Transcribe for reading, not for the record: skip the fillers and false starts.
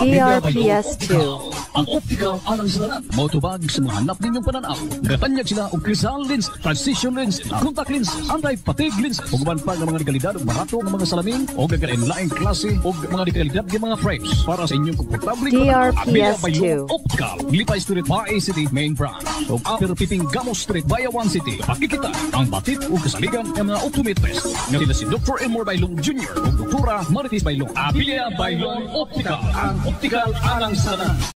DRPS 2. Ang optical alang sa lahat. Motobag sa mga hanap ninyong pananaw. Gatanyag sila og Crisal lens, transition lens, contact lens, anti-fatigue lens, ug man pa ng mga dekalidad ug barato ng mga salamin o gagalain-laing klase ug mga dekalidad ng mga frames para sa inyong komportable DRPS 2. Optical, Lipay Street, Bais City, main branch. O Upper Piping Gamos Street, Bayawan City. Pakikita ang batit o kasaligan ng mga optometrist. Nga sila si Dr. Elmore Baylon Jr. o Dr. Marites Baylon. Abella Baylon Optical, ang optical alang sa lahat.